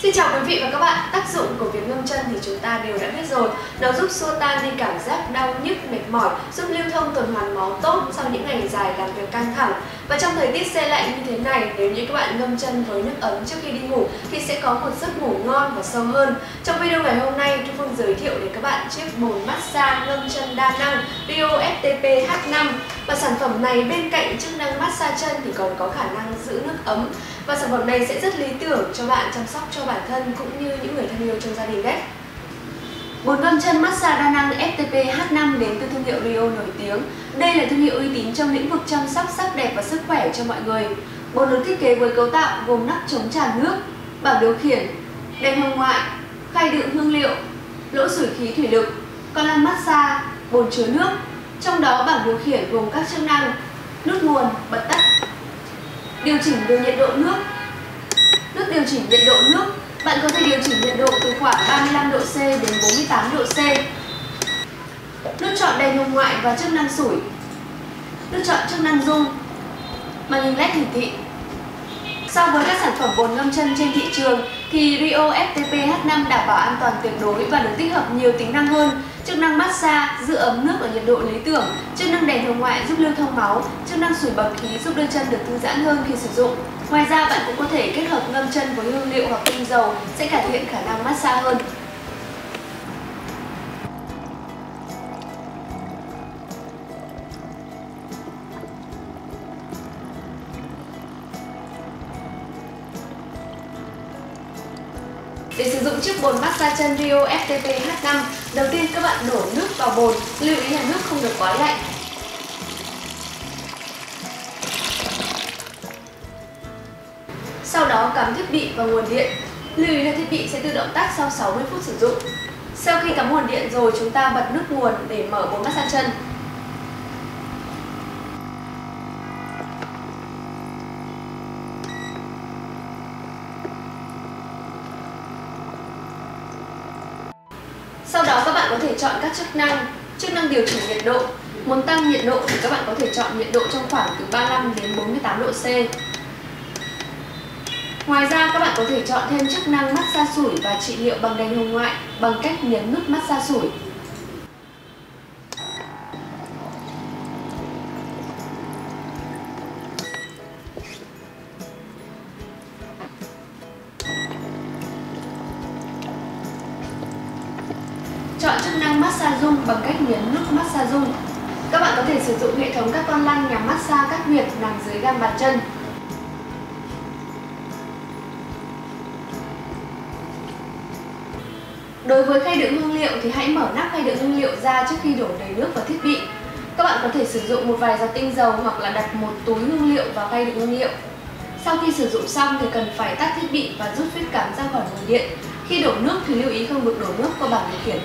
Xin chào quý vị và các bạn. Tác dụng của việc ngâm chân thì chúng ta đều đã biết rồi. Nó giúp xua tan đi cảm giác đau nhức, mệt mỏi, giúp lưu thông tuần hoàn máu tốt sau những ngày dài làm việc căng thẳng. Và trong thời tiết se lạnh như thế này, nếu như các bạn ngâm chân với nước ấm trước khi đi ngủ thì sẽ có một giấc ngủ ngon và sâu hơn. Trong video ngày hôm nay, Thu Phương giới thiệu đến các bạn chiếc bồn massage ngâm chân đa năng Rio FTP H5. Và sản phẩm này bên cạnh chức năng massage chân thì còn có khả năng giữ nước ấm. Và sản phẩm này sẽ rất lý tưởng cho bạn chăm sóc cho bản thân cũng như những người thân yêu trong gia đình đấy. Bồn ngâm chân massage đa năng FTP H5 đến từ thương hiệu Rio nổi tiếng. Đây là thương hiệu uy tín trong lĩnh vực chăm sóc sắc đẹp và sức khỏe cho mọi người. Bồn được thiết kế với cấu tạo gồm nắp chống tràn nước, bảng điều khiển, đèn hồng ngoại, khay đựng hương liệu, lỗ sưởi khí thủy lực, con lăn massage, bồn chứa nước. Trong đó bảng điều khiển gồm các chức năng nút nguồn, bật tắt, điều chỉnh được nhiệt độ nước, nút điều chỉnh nhiệt độ nước. Bạn có thể điều chỉnh nhiệt độ từ khoảng 35 độ C đến 48 độ C. Nút chọn đèn hồng ngoại và chức năng sủi. Nút chọn chức năng zoom. Màn hình LED hiển thị. So với các sản phẩm bồn ngâm chân trên thị trường thì Rio FTP H5 đảm bảo an toàn tuyệt đối và được tích hợp nhiều tính năng hơn. Chức năng massage giữ ấm nước ở nhiệt độ lý tưởng, chức năng đèn hồng ngoại giúp lưu thông máu, chức năng sưởi bật khí giúp đôi chân được thư giãn hơn khi sử dụng. Ngoài ra bạn cũng có thể kết hợp ngâm chân với hương liệu hoặc tinh dầu sẽ cải thiện khả năng massage hơn. Để sử dụng chiếc bồn massage chân Rio FTP H5, đầu tiên các bạn đổ nước vào bồn, lưu ý là nước không được quá lạnh. Sau đó cắm thiết bị vào nguồn điện. Lưu ý là thiết bị sẽ tự động tắt sau 60 phút sử dụng. Sau khi cắm nguồn điện rồi, chúng ta bật nút nguồn để mở bồn massage chân. Sau đó các bạn có thể chọn các chức năng điều chỉnh nhiệt độ. Muốn tăng nhiệt độ thì các bạn có thể chọn nhiệt độ trong khoảng từ 35 đến 48 độ C. Ngoài ra các bạn có thể chọn thêm chức năng massage sủi và trị liệu bằng đèn hồng ngoại bằng cách nhấn nút massage sủi. Chọn chức năng massage rung bằng cách nhấn nút massage rung. Các bạn có thể sử dụng hệ thống các con lăn nhằm massage các huyệt nằm dưới gang bàn chân. Đối với khay đựng hương liệu thì hãy mở nắp khay đựng hương liệu ra trước khi đổ đầy nước vào thiết bị. Các bạn có thể sử dụng một vài giọt tinh dầu hoặc là đặt một túi hương liệu vào khay đựng hương liệu. Sau khi sử dụng xong thì cần phải tắt thiết bị và rút phích cắm ra khỏi nguồn điện. Khi đổ nước thì lưu ý không được đổ nước qua bảng điều khiển.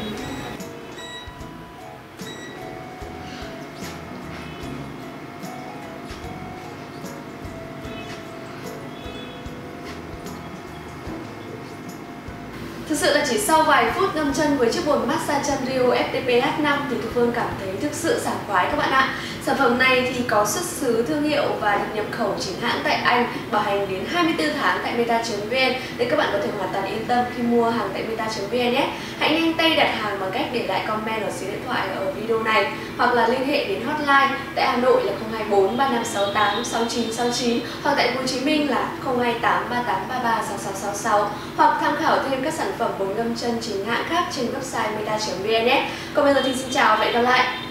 Thực sự là chỉ sau vài phút ngâm chân với chiếc bồn massage chân Rio FTP H5 thì Thu Phương cảm thấy thực sự sảng khoái các bạn ạ. Sản phẩm này thì có xuất xứ thương hiệu và được nhập khẩu chính hãng tại Anh, bảo hành đến 24 tháng tại meta.vn để các bạn có thể hoàn toàn yên tâm khi mua hàng tại meta.vn nhé. Hãy nhanh tay đặt hàng bằng cách để lại comment ở số điện thoại ở video này hoặc là liên hệ đến hotline tại Hà Nội là 024 3568 6969 hoặc tại Hồ Chí Minh là 028 3833 6666 hoặc tham khảo thêm các sản phẩm bồn ngâm chân chính hãng khác trên website meta.vn nhé. Còn bây giờ thì xin chào và hẹn gặp lại.